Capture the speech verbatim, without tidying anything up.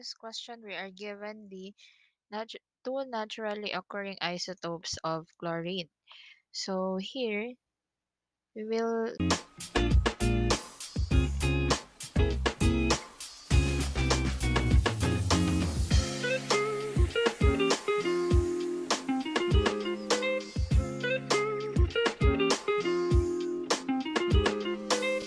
this question, we are given the natu- two naturally occurring isotopes of chlorine. So here we will